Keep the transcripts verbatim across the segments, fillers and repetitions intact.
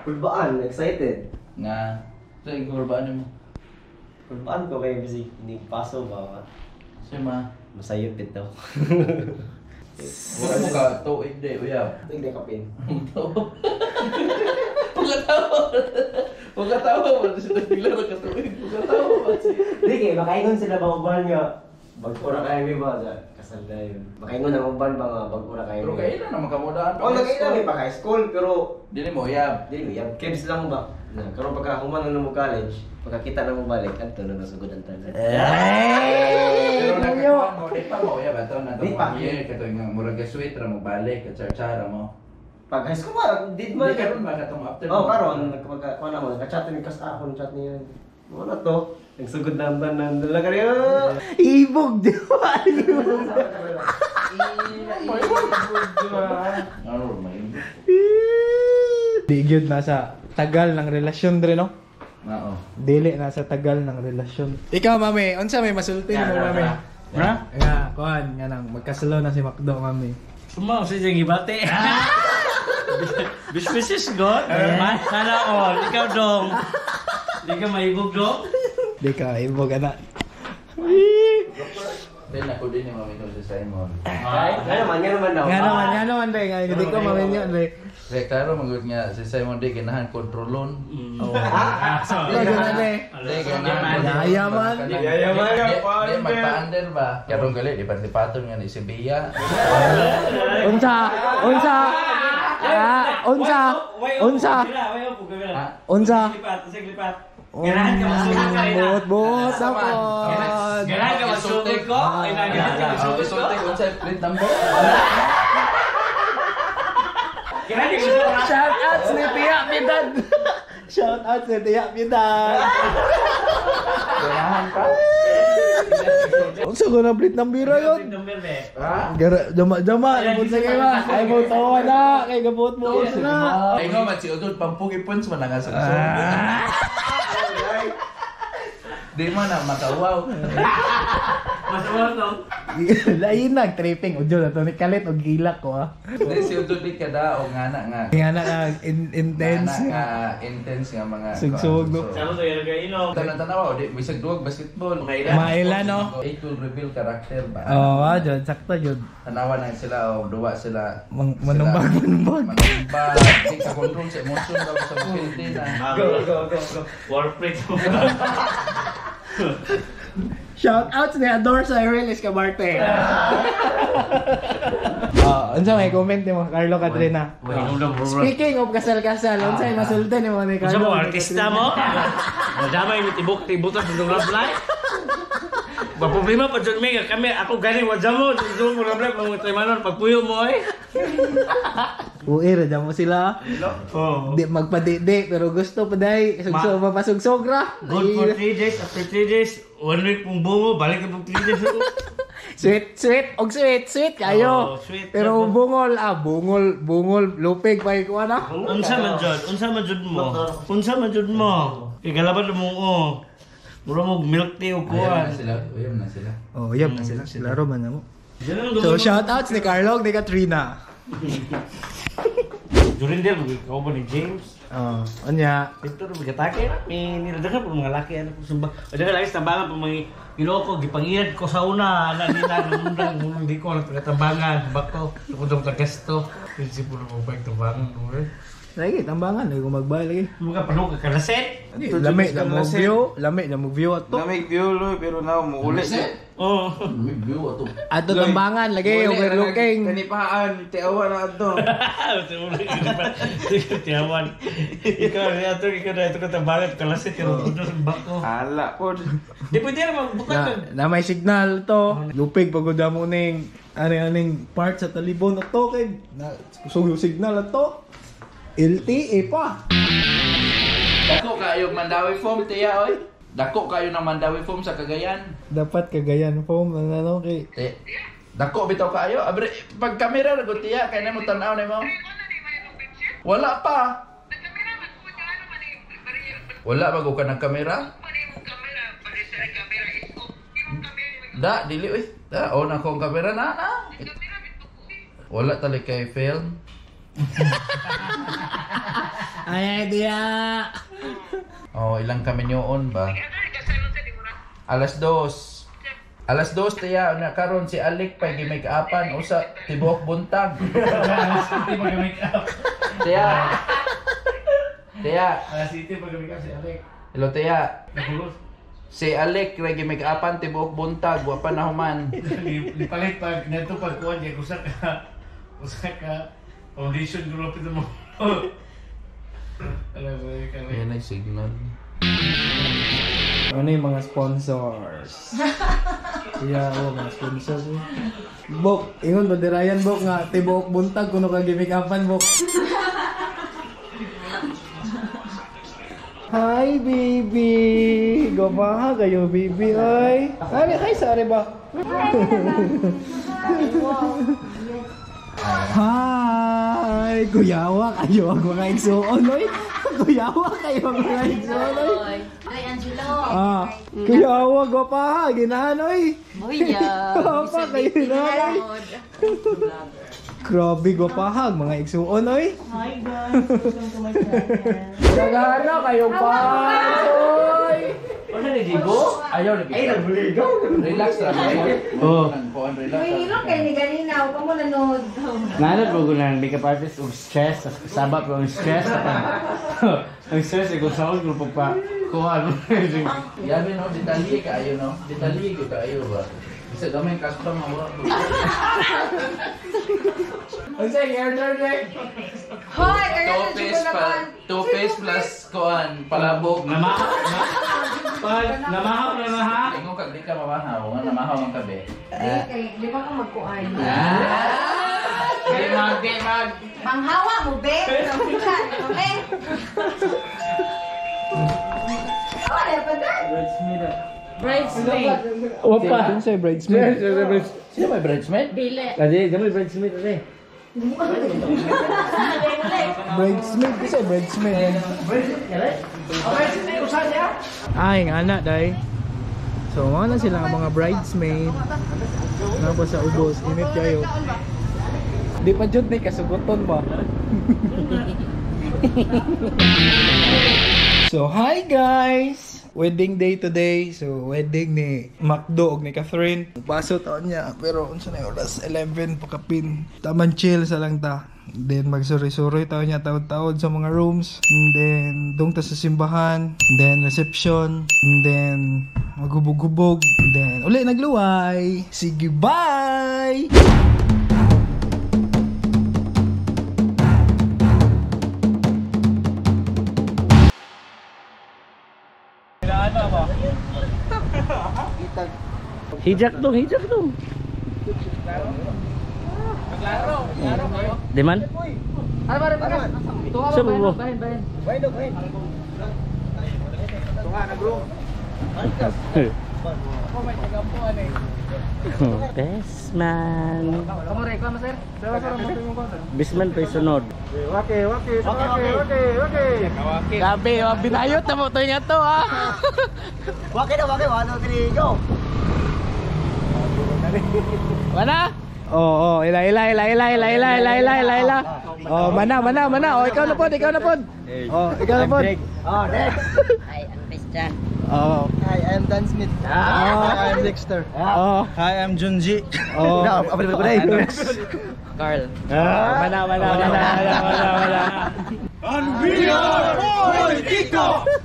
Kulbaan, excited. Nga, ito yung kurbaan mo. Kulbaan ko kayo busy. Hindi paso ba? Sima. Masayot ito. Wala mo ka, tuig di, uyab. Ito hindi kapin. Pagkatawa. Pagkatawa mo, sila bigla na katuig. Pagkatawa mo. Hindi kayo, makaingon sila ba uban nga. Bagkura kayo may ba? Kasal na yun. Makaingon ang uban ba nga, bagkura kayo Pero may. kailan na magkamudaan pa. Oo, nagkailan may pa high school, pero Dili mo, uyab. Dili mo, yung kids lang ba? Na, karon pagka human na mo college, pagkakita na mo balik, kanto na nasugod ang tanan. Pero nagkakuan mo, di pa mo, uyab. Ito na Di ito pa. mo year. Kato yung murag sweet, ra mo balik, katsara-tsara mo. Pag high school ba, di Hindi man karon ba katong after Oo, mo? karon nagkapagka kuan na mo, nagka-chat ni kas akon chat niya. Mo na to, nagsugod na ang tanan. Dala ka riyo. Ibog, di ba? Ano, may Di gyud nasa tagal ng relasyon dre no? Oo. Dili nasa tagal ng relasyon. Ikaw mami, unsa may masulti mo mami? Ha? Nga, kuan nga nang magkasalo na si Macdo mami. Sumaw sa diyang ibate. Bisbisis god. Sana all. Ikaw dong. Di ka maibog dong. Di ka ibog ana. Then ako din yung mamito si Simon. Ay, nga naman, nga naman daw. Nga naman, nga naman dre, nga hindi ko mami niyo dre. Kaya klaro, magot nga si Simon di ganahan kontrolon. Oh. Ikaw gyud na dre. Di ganahan. Yayaman. Yayaman ka pa. Di magpa-under ba? Karong gali, di pati-paton nga ni si Bia. Unsa? Unsa? Ah, unsa? Unsa? Unsa? Lipat, sa lipat. Ganahan ka masugod ka rin. Bot, bot ako. Ganahan ka masugod ko. Ay, ganahan ka masugod ko. Unsay print number? Ganahan ka masugod ko. Shout out ni Tia Pidan. Shout out ni Tia Pidan. Ganahan ka? Unsa ko na plate ng biro yun? Number be. Ha? Gara, jama-jama, ibot na kayo ba? Ay mo tawa na, kay gabot mo na. Ay nga, matsi udod, pampugi punch man ang asang Di mo na makawaw. Masawal no? Lain nag tripping udyo na to ni kalit og gilak ko ah. Di si udod di kada o ngana nga. Nga na nga in- intense. Ngana nga intense nga mga Sugsug, no? Sama to yung nag-inom. Tanan-tanaw, di bisag duwag basketball. Maila no. It will reveal character ba? Oh, ah, jud sakto jud. Tanawa na sila o duwa sila. Mang manumbag manumbag. Manumbag. Di sa control sa emotion daw sa Pilipina. Go, go, go, go. Warframe. Shout out ni Ador sa Irelis Cabarte. Ah, unsa may comment ni mo Carlo Catrina? Speaking of kasal-kasal, unsa may masulti ni mo ni Sa Carlo? mo, artista mo? Nadamay mo tibok-tibutan sa love life? Ba problema pa dyan may kami ako galing wadya mo dito mo love life mga trimanon pagpuyo mo eh. Uy, radya mo sila. Oh. Di magpadidi pero gusto pa dai sugsog mapasugsog ra. Good for three days, after three days, one week pong bungo, balik ka pong three days ako. Sweet, sweet, og sweet, sweet kayo. Oh, sweet. Pero bungol ah, bungol, bungol, lupig pa ko ana. Unsa man jud? Unsa man jud mo? Unsa man jud mo? Igalaban mo oh. Mura mo milk tea o Ayun kuwan. na sila. Ayun na sila. Oh, yap na sila. Sila ro man mo. Diyan ang So gumawa- shout outs ni Carlo, ni Katrina. Jurindel, ikaw ba ni James? Oh, anya. Ito rin, magatake na. May niladagan po mga laki. Ano po sumba. O dahil lagi sa tambangan po mga ginoo ko. Gipangiyad ko sa una. Anak nila, namundang. Munang di ko. Nagtatambangan. Bako. Nakundang tagasto. Prinsipo na mo ba yung tambangan? Lagi tambangan lagi ko magbayad lagi. Mga panong kakalaset. Lami na mo view, lami na mo view ato. Lamig view lo pero now muulit. Oo. May view ato. Ato tambangan lagi overlooking. Kanipaan, tiawa na ato. Tiyawan. Ikaw na ito. Ikaw na ito katambangan. Kalaset. Yung mundo sa bako. Hala po. Di pwede naman. Bukan ka. Na, na may signal to. Lupig pagod mo ning aning part sa talibon ato kay na kusog yung signal ato. L T E pa. Dako kayo Mandawi Foam, tiya oy. Dako kayo ng Mandawi Foam sa Cagayan. Dapat Cagayan foam ang ano kay Te. Dako bitaw kayo. Abre pag kamera ra gud tiya kay namo tan-aw nimo. Wala pa. Wala ba ko ka ng kamera? Da, dili oy. Da, on ako ang kamera na na. Wala tali kay film. Ay, dia. Oh, ilang kami yun ba? Alas dos. Alas dos tiya, na karon si Alec pa gi-make upan usa tibuok buntag. City pag-make up. Tiya. Tiya, Alas City pag-make up si Alec. hello tiya. Nakulos. Si Alec ra gi-make upan tibuok buntag, wa pa nahuman. Ipalit pag neto pag kuan kay usa ka usa ka foundation group ito mo. Alam mo kami. Ayan ay signal. Ano yung mga sponsors? Iya, oh, mga sponsors. eh. Bok, ingon ba dirayan Bok nga tibuok buntag kuno ka gimik upan Bok. Hi baby, gumaha kayo baby ay. Ay, hi sare ba? Hi, kuyawa kayo ang mga igsuon oy. Kuyawa kayo ang mga igsuon oy. Ay, Angelo. Ah, kuyawa gumaha ginahan oy. Boya. Apa kayo na oy. Grabe gumaha mga igsuon oy. Hi guys, welcome to my channel. Nagana kayo pa oy. Ano ni Dibo? Ayaw lagi. Ay, nabuligaw. Relax lang. Oh. Kuan relax. May hilong kayo ni Ganinaw, kamo nanood. Nanad mo gulan makeup artist og stress, sabab ang stress ang stress ko sa og grupo pa. Kuan. Yabi no, detalye kaayo no. Detalye ko kaayo ba. Bisa gamay custom mo. Ang say order day. Hoy, kaya na Two-piece pa, two-piece plus kuan palabok. Namahaw. Pag namahaw na na ha. Ingon kag di ka mamahaw, nga namahaw ang kabe. Di ba ka magkuan? Di mag, di mag. Panghawa mo, be. Panghawa mo, be. Ay, apa dan? Bridesmaid. Opa. Ano say bridesmaid? Sino may bridesmaid? Bile. Kasi gamay bridesmaid ate. Bridesmaid kasi bridesmaid. Ay, nga na day. So, mga na sila ang mga bridesmaid. Na pa sa ubos, init kayo. Di pa jud ni kasuguton ba? So, hi guys! Wedding day today. So, wedding ni Macdo og ni Catherine. Paso taon niya. Pero, unsa na yung oras? eleven pakapin. Taman chill sa lang ta. Then, magsuri-suri taon niya taon-taon sa mga rooms. And then, doon ta sa simbahan. And then, reception. And then, magubog-gubog. And then, uli nagluway. Sige, bye! Hijak dong, hijak dong. Maglaro, maglaro kayo. Deman? Ano ba rin ba? Sa mo. Bahin, bahin. Bahin daw, bahin. Tunga na bro. Best man. Kamu reklamo, sir? Best man pa sunod. Wake, wake, wake, wake, wake. Gabi, oh, binayot na mo to nga to ha. Wake na, wake. One, two, three, go. Mana? Oh, oh, ila, ila, ila, ila, ila, ila, ila, ila, ila, ila. Oh, mana, mana, mana. Oh, ikaw na pod, ikaw na pod. Oh, ikaw na pod. Oh, next. Hi, I'm Christian. Oh. Hi, I'm Dan Smith. Ah. I'm Dexter. Oh. Hi, I'm Junji. Oh. No, apa apa apa. Carl. Ah, mana, mana, mana, mana, mana, mana. And we are Boy Kiko!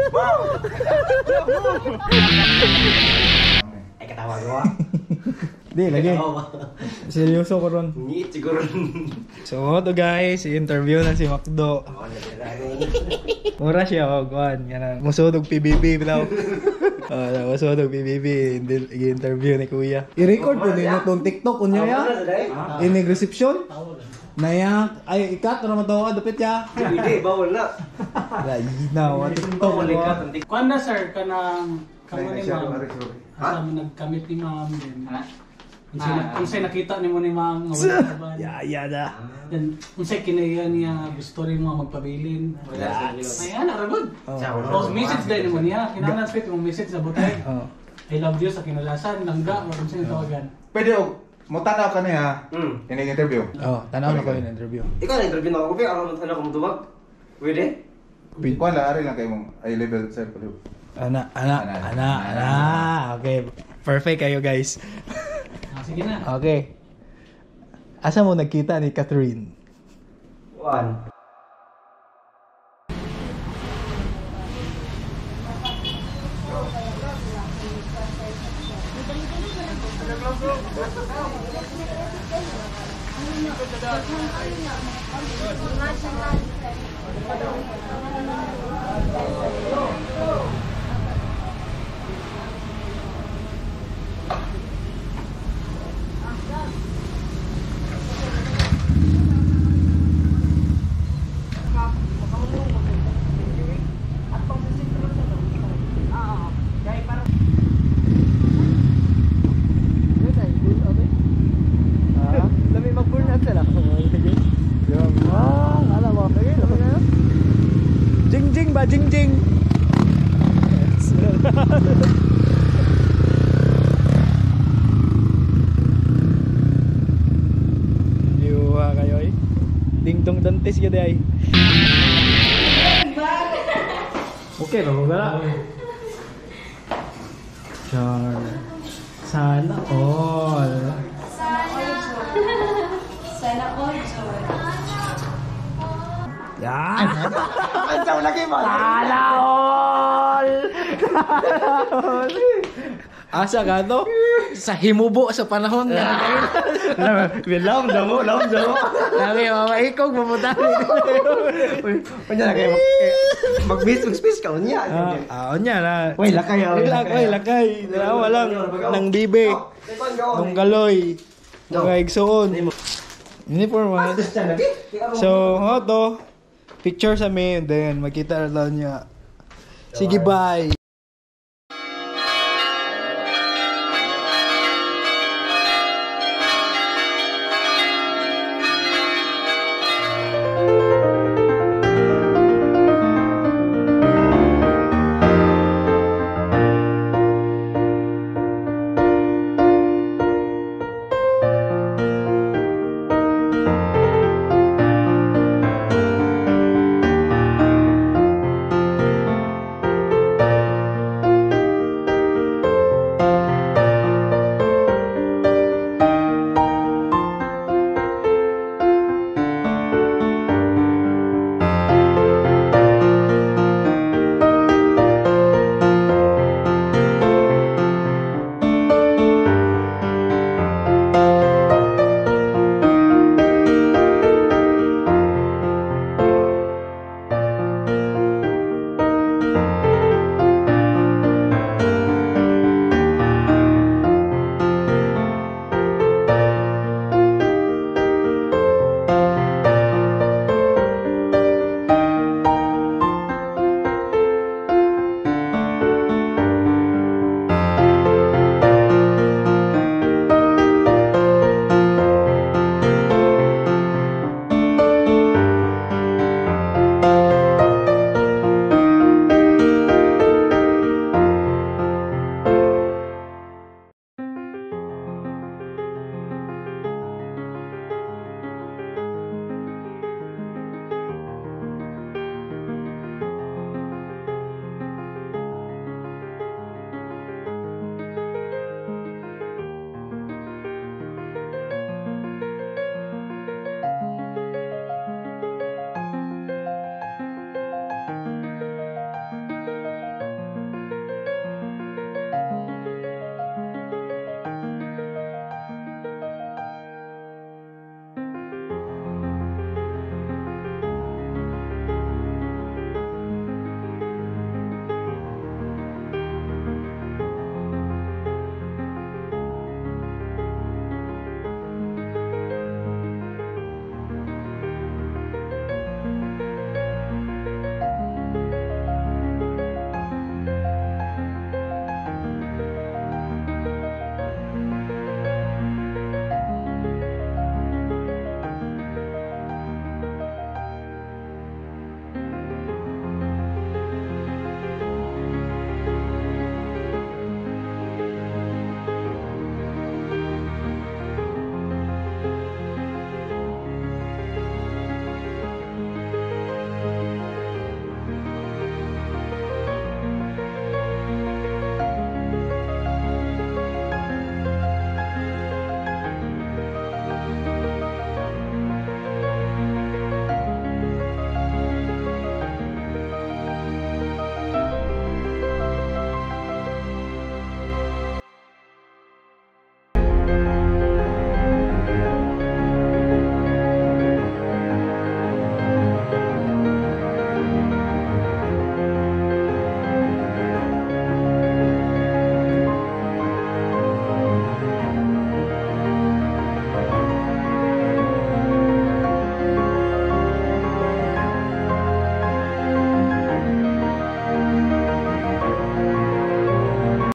Ay, katawa ko ah. Di, lagi. Seryoso ko ron. Ngit siguro. So, to guys, i-interview na si Macdo. Ako na sila. Mura siya, oh, kuhan. Yan musodog P B B daw. Oh, musodog P B B. I-interview ni Kuya. I-record po din itong TikTok. Unya ya. Inig reception. Naya. Ay, ikat. Ano naman ito ka? Dupit ya. Hindi, bawal na. Lahi na. Wa TikTok. Kuan na sir kanang kamo ni ma'am. Asa mo nagkamit ni ma'am din. Unsay na- unsay nakita nimo ni ma'am nga wala ba? Ya, ya na. Then unsay kinaya niya gusto rin mo magpabilin. Ayan, aragod. Oh. Oh, message din mo niya. Kinahanglan sweet mo message sa butay. Oh. I love you sa kinalasan, langga, o unsay tawagan. Pwede o, mo tanaw ka niya. Hmm. Ini interview. Oh, tanaw na ko yung interview. Ikaw na interview na ako, Kuya. Ako na ako matuwag. Pwede? Kuan la ari lang kay mong eye level sir pala. Ana, ana, Ana, ana, ana. ana. Okay. Perfect kayo, guys. Ah, sige na. Okay. Asa mo nagkita ni Catherine? One. Lami mag-burnout sila. Yung, ah, alam mo. Jing-jing ba? Jing-jing. Liwa kayo eh. Ding-dong dantes yun ay. Okay, mamagala. Char. Sana all. Sana all joy. Yan! Pansa mo lagi, man! Sana all! Asa ka to? Sa himubo sa panahon nga. Laom damo, laom damo. Lagi, mamaikog, pumunta. Panya na kayo mag-miss, mag-space ka unya. Ah, onya na. Uy, lakay, ah, Uy, lakay, lakay. Dalawa lang. Nang bibe. Nung galoy. Nung kaigsoon. Uniform man. So, ho to. Picture sa me, then magkita na daw niya. Sige, bye.